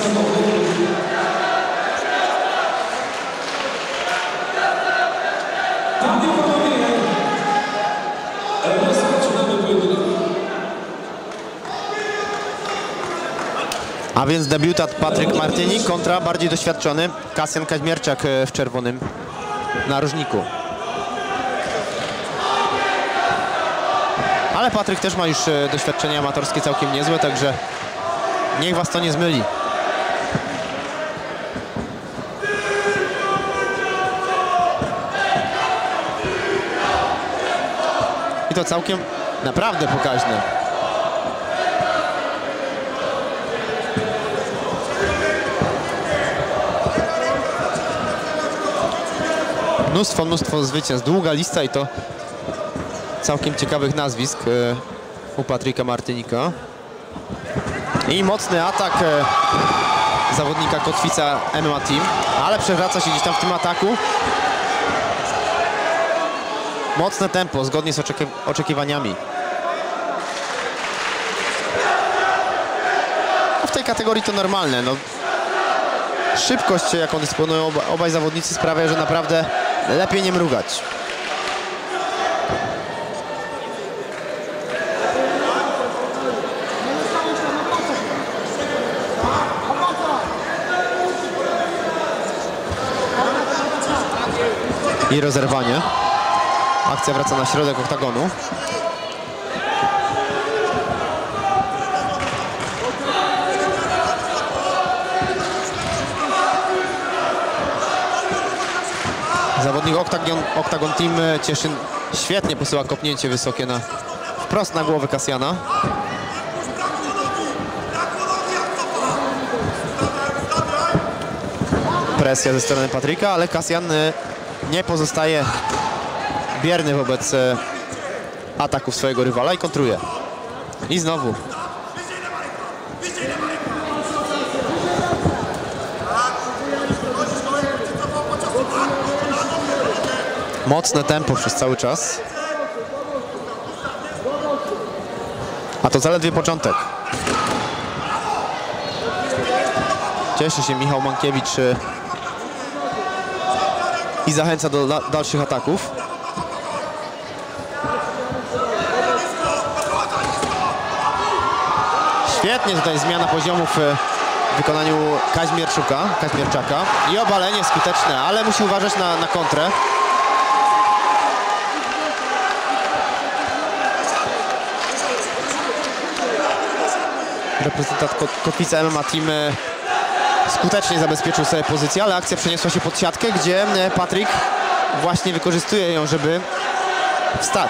A więc debiutant Patryk Martynik kontra bardziej doświadczony Kasjan Kaźmierczak w czerwonym narożniku. Ale Patryk też ma już doświadczenie amatorskie całkiem niezłe, także niech was to nie zmyli. I to całkiem naprawdę pokaźne. Mnóstwo zwycięstw, długa lista i to całkiem ciekawych nazwisk u Patryka Martynika. I mocny atak zawodnika Kotwica MMA Team, ale przewraca się gdzieś tam w tym ataku. Mocne tempo, zgodnie z oczekiwaniami. W tej kategorii to normalne. No, szybkość, jaką dysponują obaj zawodnicy, sprawia, że naprawdę lepiej nie mrugać. I rozerwanie. Akcja wraca na środek oktagonu. Zawodnik Octagon Team Cieszyn świetnie posyła kopnięcie wysokie wprost na głowę Kasjana. Presja ze strony Patryka, ale Kasjan nie pozostaje bierny wobec ataków swojego rywala i kontruje. I znowu. Mocne tempo przez cały czas. A to zaledwie początek. Cieszy się Michał Mankiewicz i zachęca do dalszych ataków. Świetnie tutaj zmiana poziomów w wykonaniu Kaźmierczaka. I obalenie skuteczne, ale musi uważać na kontrę. Reprezentant Kotwica MMA Team skutecznie zabezpieczył sobie pozycję, ale akcja przeniosła się pod siatkę, gdzie Patryk właśnie wykorzystuje ją, żeby wstać.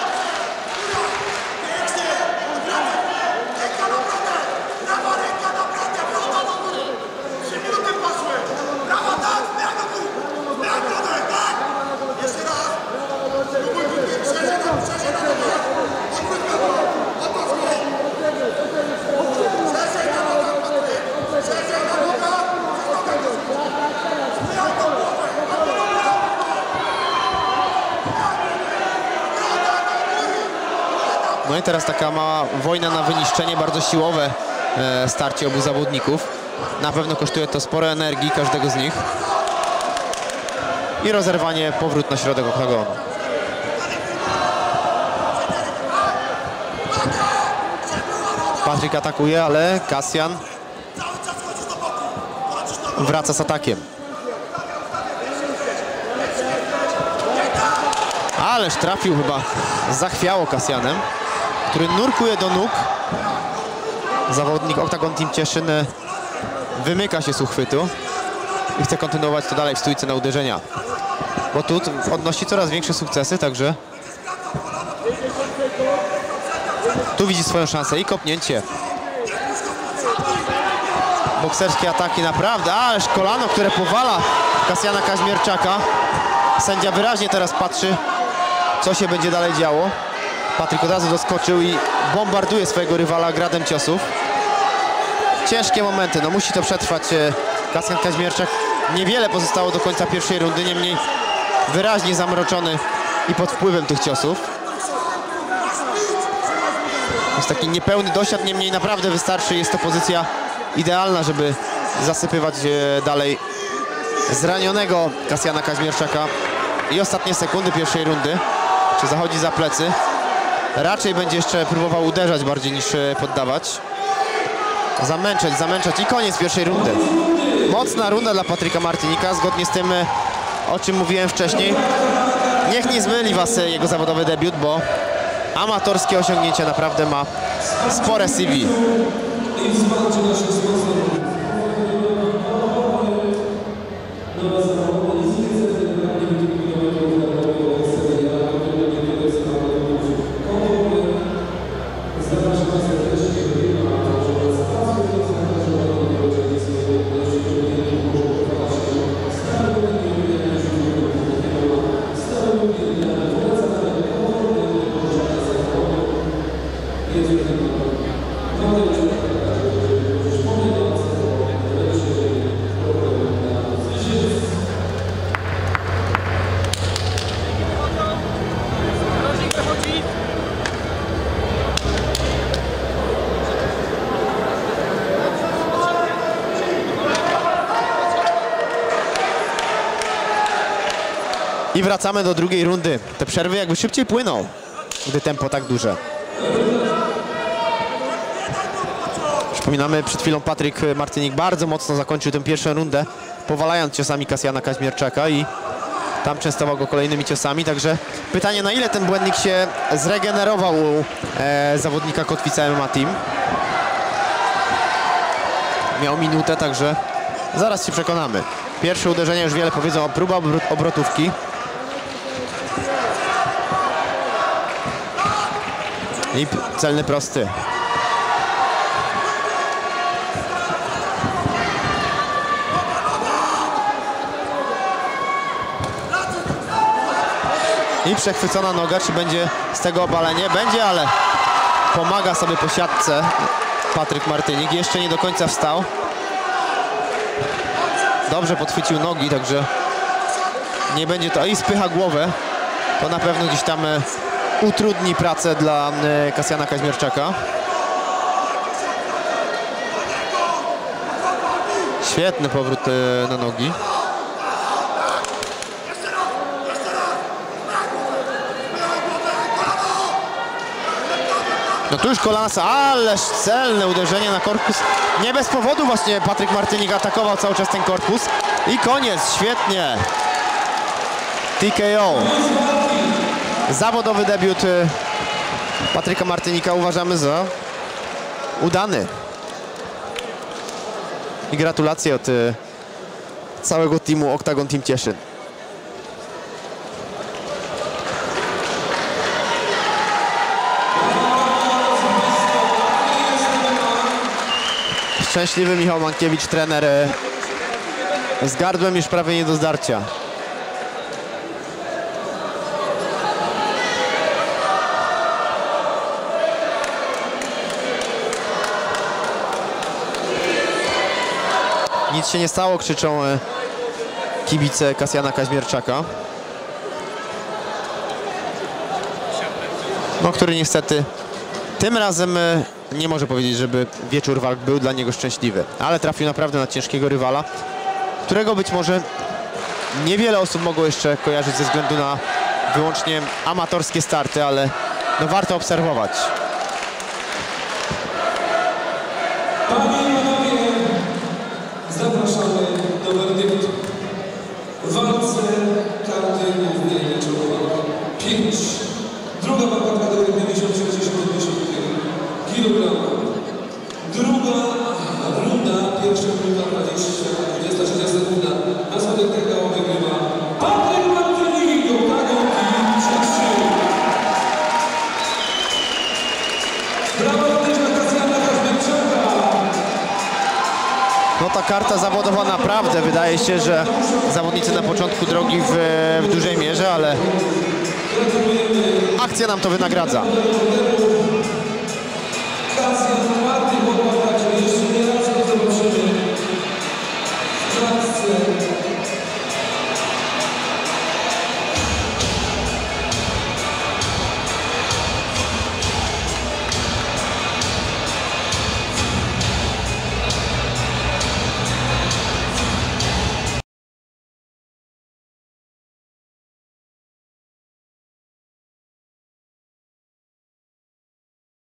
No i teraz taka mała wojna na wyniszczenie, bardzo siłowe starcie obu zawodników. Na pewno kosztuje to sporo energii każdego z nich. I rozerwanie, powrót na środek oktagonu. Patryk atakuje, ale Kasjan wraca z atakiem. Ależ trafił chyba zachwiało Kasjanem, który nurkuje do nóg. Zawodnik Octagon Team Cieszyn wymyka się z uchwytu i chce kontynuować to dalej w stójce na uderzenia. Bo tu odnosi coraz większe sukcesy, także tu widzi swoją szansę i kopnięcie. Bokserskie ataki naprawdę, ależ kolano, które powala Kasjana Kaźmierczaka. Sędzia wyraźnie teraz patrzy, co się będzie dalej działo. Patryk od razu doskoczył i bombarduje swojego rywala gradem ciosów. Ciężkie momenty, no musi to przetrwać Kasjan Kaźmierczak. Niewiele pozostało do końca pierwszej rundy, niemniej wyraźnie zamroczony i pod wpływem tych ciosów. Jest taki niepełny dosiad, niemniej naprawdę wystarczy. Jest to pozycja idealna, żeby zasypywać dalej zranionego Kasjana Kaźmierczaka. I ostatnie sekundy pierwszej rundy. Czy zachodzi za plecy? Raczej będzie jeszcze próbował uderzać bardziej niż poddawać. Zamęczać i koniec pierwszej rundy. Mocna runda dla Patryka Martynika, zgodnie z tym, o czym mówiłem wcześniej. Niech nie zmyli was jego zawodowy debiut, bo amatorskie osiągnięcia naprawdę ma spore CV. I wracamy do drugiej rundy. Te przerwy jakby szybciej płyną, gdy tempo tak duże. Przypominamy, przed chwilą Patryk Martynik bardzo mocno zakończył tę pierwszą rundę, powalając ciosami Kasjana Kaźmierczaka i tam częstował go kolejnymi ciosami. Także pytanie, na ile ten błędnik się zregenerował u zawodnika Kotwica MMA Team. Miał minutę, także zaraz się przekonamy. Pierwsze uderzenie już wiele powiedzą, próba obrotówki. I celny prosty. I przechwycona noga, czy będzie z tego obalenie? Będzie, ale pomaga sobie po siatce Patryk Martynik. Jeszcze nie do końca wstał. Dobrze podchwycił nogi, także nie będzie to... I spycha głowę. To na pewno gdzieś tam utrudni pracę dla Kasjana Kaźmierczaka. Świetny powrót na nogi. No tu już kolana, ależ celne uderzenie na korpus. Nie bez powodu właśnie Patryk Martynik atakował cały czas ten korpus. I koniec, świetnie. TKO. Zawodowy debiut Patryka Martynika uważamy za udany. I gratulacje od całego teamu Octagon Team Cieszyn. Szczęśliwy Michał Mankiewicz, trener z gardłem już prawie nie do zdarcia. Nic się nie stało, krzyczą kibice Kasjana Kaźmierczaka. No, który niestety tym razem nie może powiedzieć, żeby wieczór walk był dla niego szczęśliwy. Ale trafił naprawdę na ciężkiego rywala, którego być może niewiele osób mogło jeszcze kojarzyć ze względu na wyłącznie amatorskie starty, ale no warto obserwować. Zapraszamy do werdyktu. W walce karty głównej wieczorowej 5. Druga walka w kategorii 56-60 kg. Druga runda, pierwsza minuta 23 sekunda. Na schodek TKO wygrywa Patryk Martynik, Octagon Team Cieszyn. Brawo też na Kasjana Kaźmierczaka. No ta karta zawodowa naprawdę wydaje się, że zawodnicy na początku drogi w dużej mierze, ale akcja nam to wynagradza.